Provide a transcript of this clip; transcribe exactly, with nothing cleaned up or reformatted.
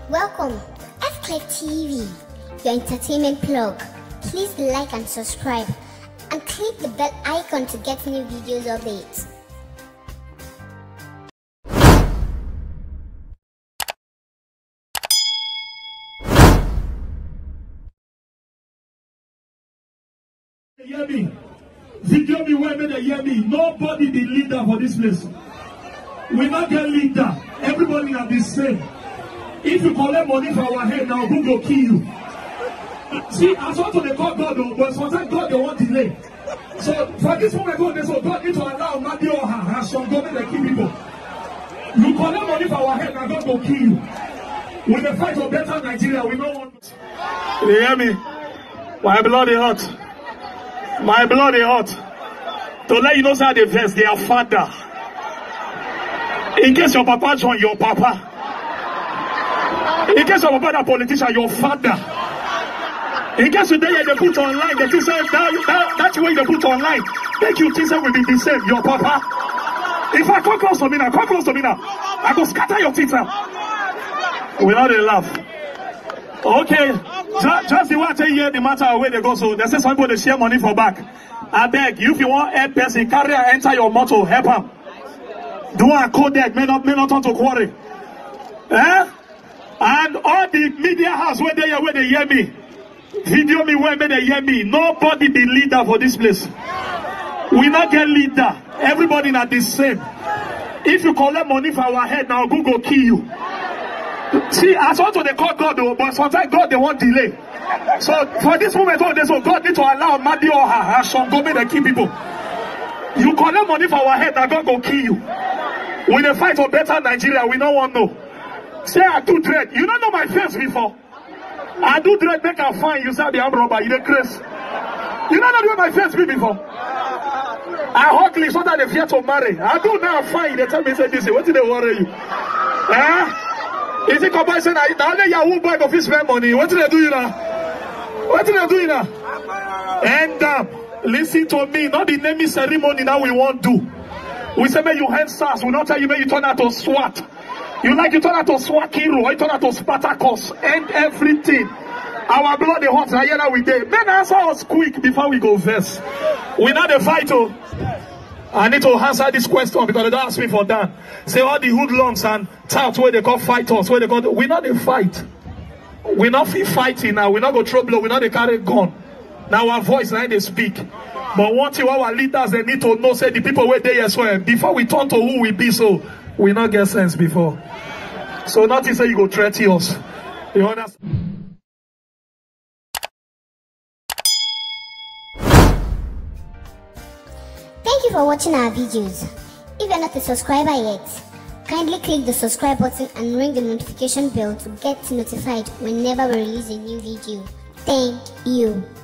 Welcome to F-Click T V, your entertainment plug. Please like and subscribe and click the bell icon to get new videos updates. Hear me. Video me where they hear me. Nobody the leader for this place. We not get leader. Everybody are the same. If you collect money for our head now, who go kill you? See, I want to they call God, but sometimes God they want delay. So for this moment, God, so God need to allow Madi or her and some government to kill people. You collect money for our head now, God will kill you. With the fight for better Nigeria, we don't want. You hear me? My blood is hot. My blood is hot. To let you know how they verse, they are father. In case your papa join your papa. In case your papa a politician, your father. In case you there they put online, they say that, that that's why they put online. Thank you, Jesus will be the same, your papa. If I come close to me now, come close to me now. I go scatter your teeth now. We not laugh. Okay. Just, just the one tell you the matter where they go. So they say some people they share money for back. I beg you, if you want help person, carry and enter your motto, help him. Do a code that may not may not turn to quarry. Eh? And all the media house where they where they hear me. Video me where they hear me. Nobody be leader for this place. We not get leader. Everybody not the same. If you collect money for our head now, Google kill you. See, I want to they call God though, but sometimes God they want delay. So for this moment, so God need to allow Madi or her and some government to kill people. You collect money for our head, and God go kill you. When they fight for better Nigeria, we don't want no. Say I do dread. You don't know my face before. I do dread, make a fine. You say the arm robber, you the Chris. You don't know where my face be before. I ugly so that they fear to marry. I do now fine. They tell me say this. What did they worry you? Eh? Is it compulsory? Now only Yahoo boy of his spend money. What did they do now? What did they do now? End up. Listen to me. Not the naming ceremony that we won't do. We say, may you hand SARS. We not tell you, may you turn out to SWAT. You like you turn out to SWAT hero. You turn out to Spartacus. End everything. Our blood is hot. Now here we day. Men answer us quick before we go verse. We not the fight. Oh. I need to answer this question because they don't ask me for that. Say all the hoodlums and touts where they call fighters, where they call. We not the fight. We not feel fighting now. We not go trouble. We not they carry gun. Now our voice now they speak. But one thing our leaders they need to know say the people where they as well before we turn to who we be, so we not get sense before. So nothing say you go threaten us. You understand? Thank you for watching our videos. If you're not a subscriber yet, kindly click the subscribe button and ring the notification bell to get notified whenever we release a new video. Thank you.